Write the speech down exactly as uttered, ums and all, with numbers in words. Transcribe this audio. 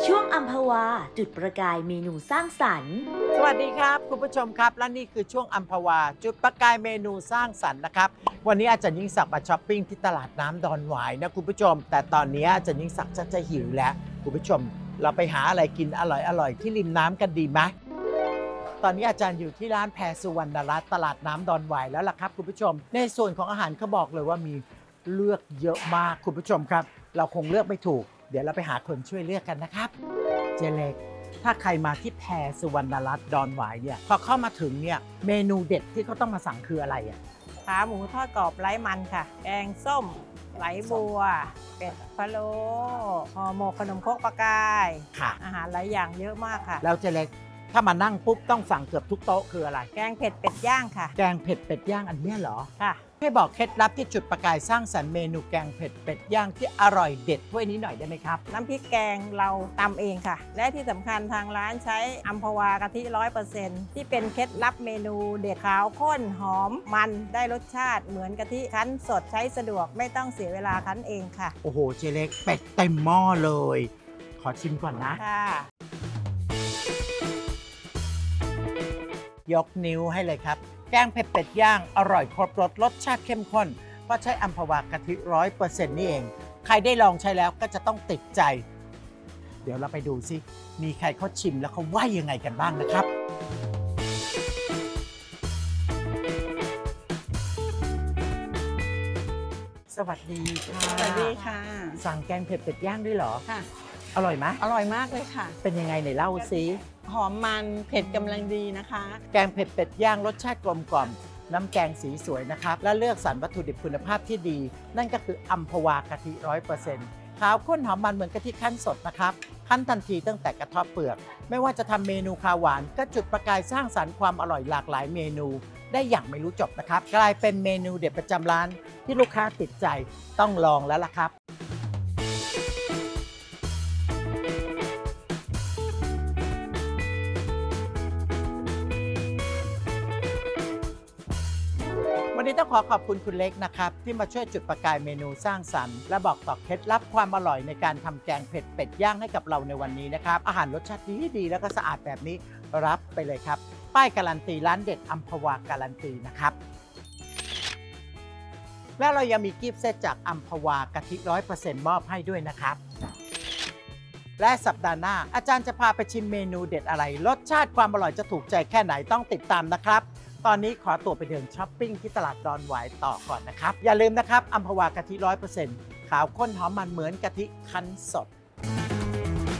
ช่วงอัมพวาจุดประกายเมนูสร้างสรรค์สวัสดีครับคุณผู้ชมครับและนี่คือช่วงอัมพวาจุดประกายเมนูสร้างสรรค์นะครับวันนี้อาจารย์ยิ่งศักดิ์มาช้อปปิ้งที่ตลาดน้ำดอนหวายนะคุณผู้ชมแต่ตอนนี้อาจารย์ยิ่งศักดิ์จะจะหิวแล้วคุณผู้ชมเราไปหาอะไรกินอร่อยๆที่ริมน้ำกันดีไหมตอนนี้อาจารย์อยู่ที่ร้านแพรสุวรรณรัตน์ตลาดน้ำดอนหวายแล้วล่ะครับคุณผู้ชมในส่วนของอาหารเขาบอกเลยว่ามีเลือกเยอะมากคุณผู้ชมครับเราคงเลือกไม่ถูกเดี๋ยวเราไปหาคนช่วยเลือกกันนะครับเจเล็กถ้าใครมาที่แพรสุวรรณรัตน์ดอนหวายเนี่ยพอเข้ามาถึงเนี่ยเมนูเด็ดที่เขาต้องมาสั่งคืออะไรอ่ะขาหมูทอดกรอบไร้มันค่ะแกงส้มไหลบัวเป็ดพะโล้ห่อหมกขนมครกปลากายค่ะอาหารหลายอย่างเยอะมากค่ะแล้วเจเล็กถ้ามานั่งปุ๊บต้องสั่งเกือบทุกโต๊ะคืออะไรแกงเผ็ดเป็ดย่างค่ะแกงเผ็ดเป็ดย่างอันนี้เหรอค่ะให้บอกเคล็ดลับที่จุดประกายสร้างสรรค์เมนูแกงเผ็ดเป็ดย่างที่อร่อยเด็ดถ้วยนี้หน่อยได้ไหมครับน้ำพริกแกงเราตำเองค่ะและที่สำคัญทางร้านใช้อัมพวากะทิร้อยเปอร์เซ็นต์ที่เป็นเคล็ดลับเมนูเด็ดขาวข้นหอมมันได้รสชาติเหมือนกะทิคั้นสดใช้สะดวกไม่ต้องเสียเวลาคั้นเองค่ะโอ้โหเจเล็กเป็ดเต็มหม้อเลยขอชิมก่อนนะค่ะยกนิ้วให้เลยครับแกงเผ็ดเป็ดย่างอร่อยครบรสรสชาติเข้มข้นเพราะใช้อัมพวากะทิร้อยเปอร์เซ็นต์นี่เองใครได้ลองใช้แล้วก็จะต้องติดใจเดี๋ยวเราไปดูสิมีใครเขาชิมแล้วเขาว่ายังไงกันบ้างนะครับสวัสดีค่ะสวัสดีค่ะสั่งแกงเผ็ดเป็ดย่างด้วยเหรอค่ะอร่อยไหมอร่อยมากเลยค่ะเป็นยังไงไหนเล่าสิหอมมันเผ็ดกำลังดีนะคะแกงเผ็ดเป็ดย่างรสชาติกลมกล่อมน้ำแกงสีสวยนะครับและเลือกสรรวัตถุดิบคุณภาพที่ดีนั่นก็คืออัมพวากะทิร้อยเปอร์เซ็นต์ขาวข้นหอมมันเหมือนกะทิคั้นสดนะครับคั้นทันทีตั้งแต่กระเทาะเปลือกไม่ว่าจะทำเมนูคาวหวานก็จุดประกายสร้างสรรค์ความอร่อยหลากหลายเมนูได้อย่างไม่รู้จบนะครับกลายเป็นเมนูเด็ดประจำร้านที่ลูกค้าติดใจต้องลองแล้วล่ะครับวันนี้ต้องขอขอบคุณคุณเล็กนะครับที่มาช่วยจุดประกายเมนูสร้างสรรค์และบอกต่อเคล็ดลับความอร่อยในการทำแกงเผ็ดเป็ดย่างให้กับเราในวันนี้นะครับอาหารรสชาติดีดีแล้วก็สะอาดแบบนี้รับไปเลยครับป้ายการันตีร้านเด็ดอัมพวาการันตีนะครับและเรายังมีกิฟต์เซตจากอัมพวากะทิร้อยเปอร์เซ็นต์มอบให้ด้วยนะครับและสัปดาห์หน้าอาจารย์จะพาไปชิมเมนูเด็ดอะไรรสชาติความอร่อยจะถูกใจแค่ไหนต้องติดตามนะครับตอนนี้ขอตัวไปเดินช้อปปิ้งที่ตลาดดอนหวายต่อก่อนนะครับอย่าลืมนะครับอัมพวากะทิร้อยเปอร์เซ็นต์ขาวข้นหอมมันเหมือนกะทิคั้นสด